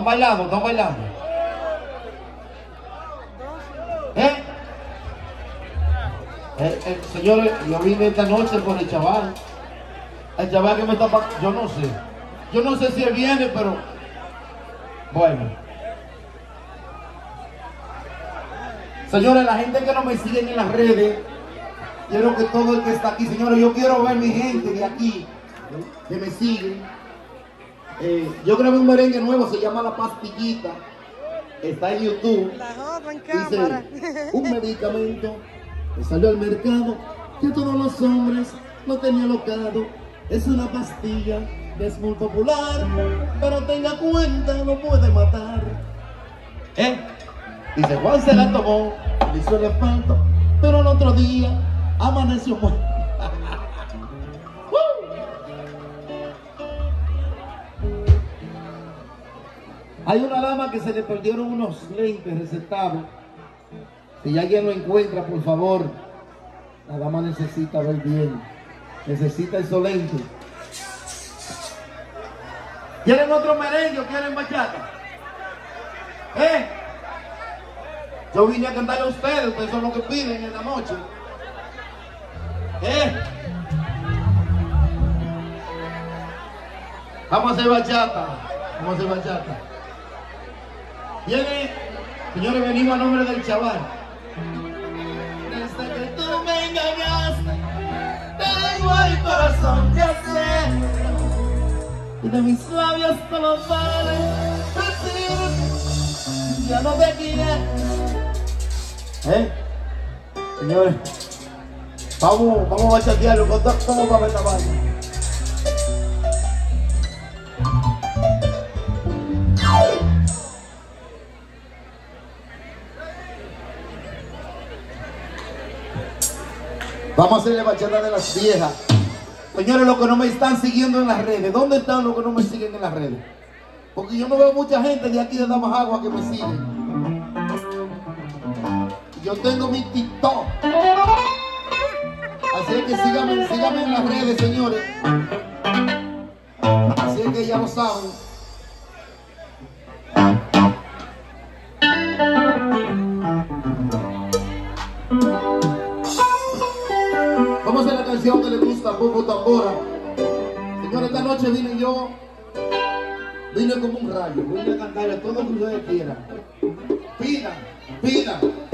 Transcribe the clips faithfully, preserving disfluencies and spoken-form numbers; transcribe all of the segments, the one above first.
bailando, están bailando. ¿Eh? Eh, eh, señores, yo vine esta noche por el chaval. El chaval que me está pagando, yo no sé. Yo no sé si él viene, pero bueno. Señores, la gente que no me siguen en las redes, quiero que todo el que está aquí, señores, yo quiero ver mi gente de aquí, que me siguen. Eh, yo grabé un merengue nuevo, se llama La Pastillita. Está en YouTube. La joda en Dice, cámara. un medicamento que salió al mercado, que todos los hombres lo tenían locado. Es una pastilla que es muy popular, pero tenga cuenta, no puede matar. ¿Eh? Dice, Juan se la tomó, le hizo el espanto, pero el otro día amaneció muerto. Hay una dama que se le perdieron unos lentes recetados. Si alguien lo encuentra, por favor. La dama necesita ver bien. Necesita esos lentes. ¿Quieren otro merengue o quieren bachata? ¿Eh? Yo vine a cantarle a ustedes. Ustedes son los que piden en la noche. ¿Eh? Vamos a hacer bachata. Vamos a hacer bachata. Viene, señores, venimos a nombre del chaval. Desde que tú me engañaste, tengo el corazón de hacer. Y de mis labios solo sale decir, ya no te quiero. ¿Eh? Señores, vamos, vamos a bachatearlo. ¿Cómo va a ver esta vaina? Vamos a hacerle bachata de las viejas. Señores, los que no me están siguiendo en las redes, ¿dónde están los que no me siguen en las redes? Porque yo no veo mucha gente de aquí de Damas Agua que me siguen. Yo tengo mi TikTok. Así es que síganme, síganme en las redes, señores. Así es que ya lo saben. Vamos a hacer la canción que le gusta a Bobo Tambora. Señores, esta noche vine yo, vine como un rayo, vine a cantarle a todo lo que ustedes quieran. Pidan, pidan.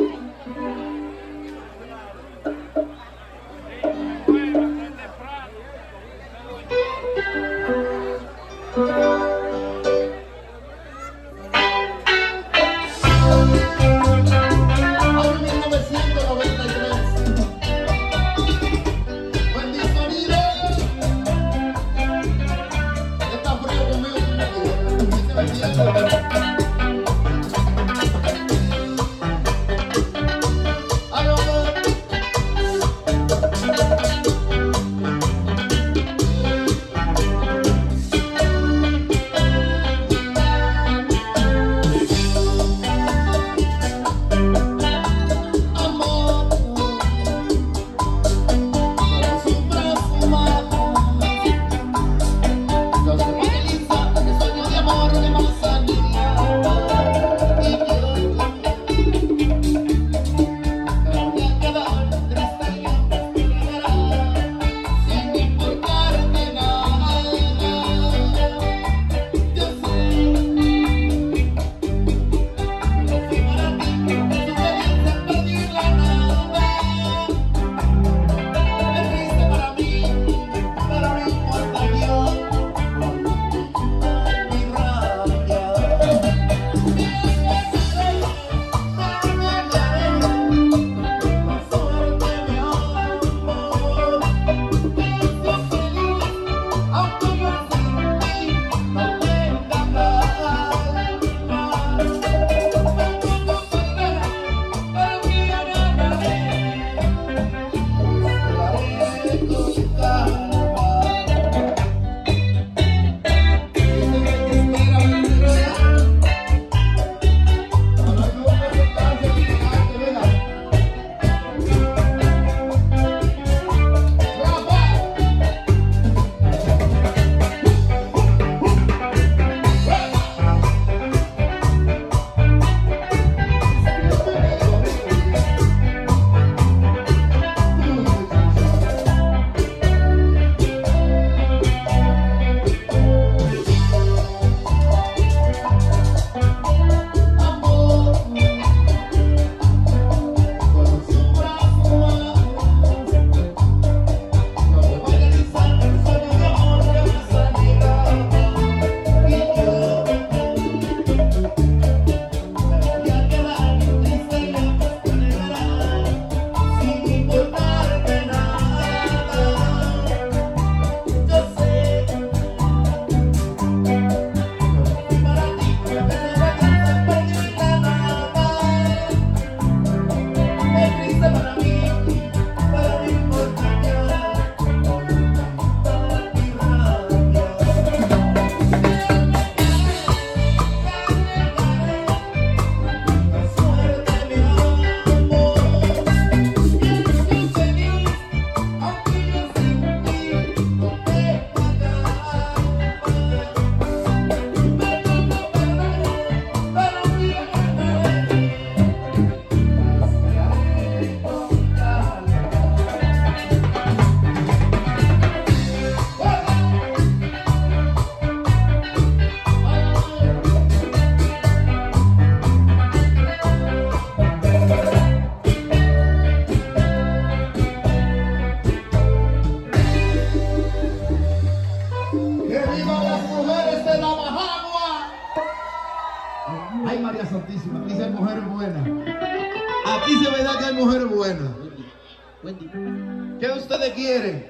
Aquí se ve que hay mujeres buenas. Wendy, Wendy. ¿Qué ustedes quieren?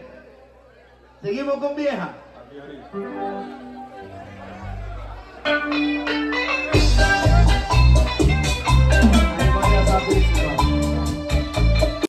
¿Seguimos con vieja?